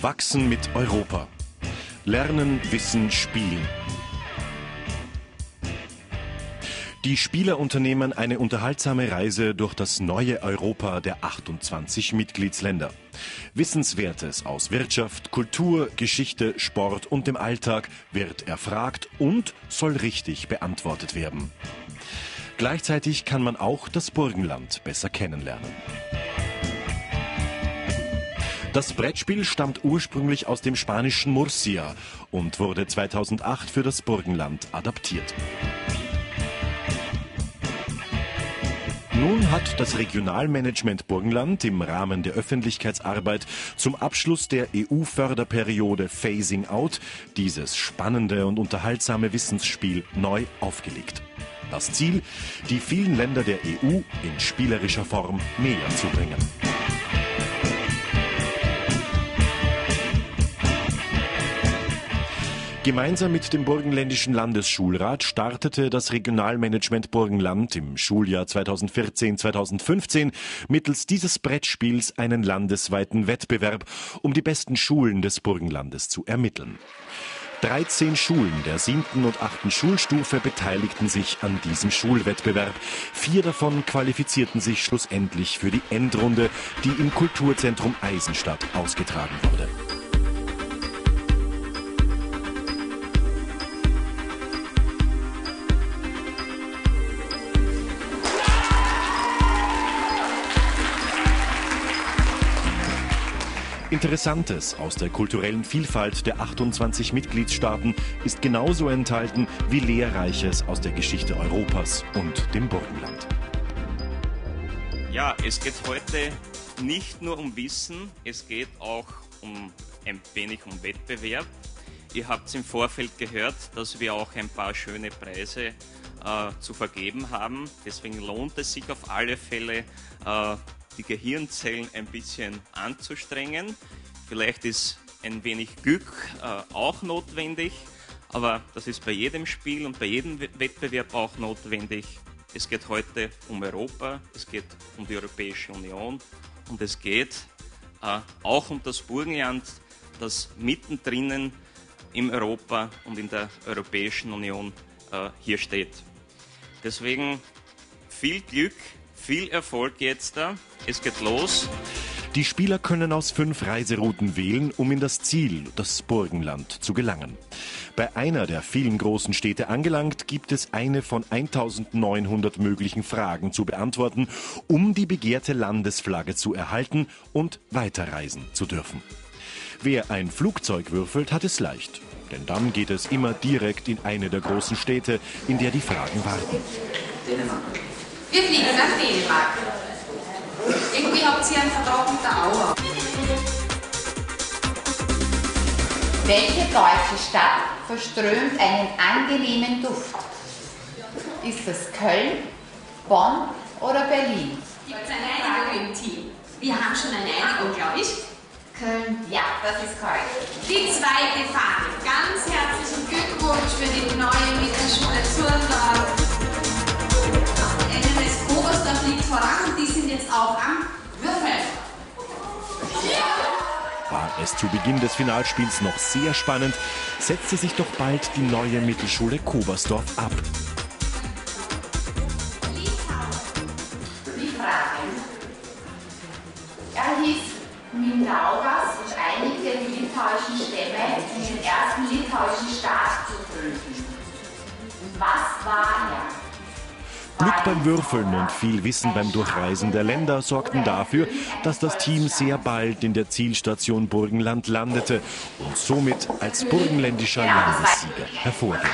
Wachsen mit Europa. Lernen, Wissen, Spielen. Die Spieler unternehmen eine unterhaltsame Reise durch das neue Europa der 28 Mitgliedsländer. Wissenswertes aus Wirtschaft, Kultur, Geschichte, Sport und dem Alltag wird erfragt und soll richtig beantwortet werden. Gleichzeitig kann man auch das Burgenland besser kennenlernen. Das Brettspiel stammt ursprünglich aus dem spanischen Murcia und wurde 2008 für das Burgenland adaptiert. Nun hat das Regionalmanagement Burgenland im Rahmen der Öffentlichkeitsarbeit zum Abschluss der EU-Förderperiode Phasing Out dieses spannende und unterhaltsame Wissensspiel neu aufgelegt. Das Ziel, die vielen Länder der EU in spielerischer Form näher zu bringen. Gemeinsam mit dem Burgenländischen Landesschulrat startete das Regionalmanagement Burgenland im Schuljahr 2014/2015 mittels dieses Brettspiels einen landesweiten Wettbewerb, um die besten Schulen des Burgenlandes zu ermitteln. 13 Schulen der 7. und 8. Schulstufe beteiligten sich an diesem Schulwettbewerb. 4 davon qualifizierten sich schlussendlich für die Endrunde, die im Kulturzentrum Eisenstadt ausgetragen wurde. Interessantes aus der kulturellen Vielfalt der 28 Mitgliedstaaten ist genauso enthalten wie Lehrreiches aus der Geschichte Europas und dem Burgenland. Ja, es geht heute nicht nur um Wissen, es geht auch ein wenig um Wettbewerb. Ihr habt im Vorfeld gehört, dass wir auch ein paar schöne Preise zu vergeben haben. Deswegen lohnt es sich auf alle Fälle, die Gehirnzellen ein bisschen anzustrengen. Vielleicht ist ein wenig Glück auch notwendig, aber das ist bei jedem Spiel und bei jedem Wettbewerb auch notwendig. Es geht heute um Europa, es geht um die Europäische Union und es geht auch um das Burgenland, das mittendrin im Europa und in der Europäischen Union hier steht. Deswegen viel Glück, viel Erfolg jetzt da. Es geht los. Die Spieler können aus 5 Reiserouten wählen, um in das Ziel, das Burgenland, zu gelangen. Bei einer der vielen großen Städte angelangt, gibt es eine von 1900 möglichen Fragen zu beantworten, um die begehrte Landesflagge zu erhalten und weiterreisen zu dürfen. Wer ein Flugzeug würfelt, hat es leicht. Denn dann geht es immer direkt in eine der großen Städte, in der die Fragen warten. Wir fliegen nach Dänemark. Irgendwie habt ihr einen Vertrag mit der Aura. Welche deutsche Stadt verströmt einen angenehmen Duft? Ist es Köln, Bonn oder Berlin? Gibt es eine Einigung im Team? Wir haben schon eine Einigung, glaube ich. Köln, ja, das ist korrekt. Die zweite Frage. Ganz herzlichen Glückwunsch für die neue Mittelschule Zurndorf. NMS Oberstdorf liegt voran und die sind jetzt auch am Würfeln. War es zu Beginn des Finalspiels noch sehr spannend, setzte sich doch bald die neue Mittelschule Kobersdorf ab. Die Fragen. Er hieß Mindaugas und einigte die litauischen Stämme, um den ersten litauischen Staat zu gründen. Und was war er? Glück beim Würfeln und viel Wissen beim Durchreisen der Länder sorgten dafür, dass das Team sehr bald in der Zielstation Burgenland landete und somit als burgenländischer Landessieger hervorging.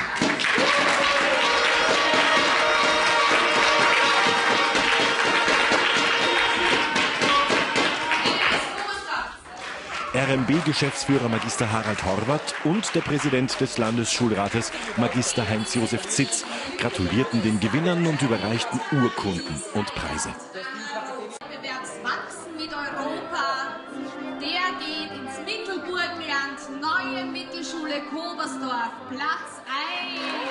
RMB-Geschäftsführer Magister Harald Horvath und der Präsident des Landesschulrates Magister Heinz-Josef Zitz gratulierten den Gewinnern und überreichten Urkunden und Preise. Wachsen mit Europa, der geht ins Mittelburgenland, neue Mittelschule Kobersdorf, Platz 1.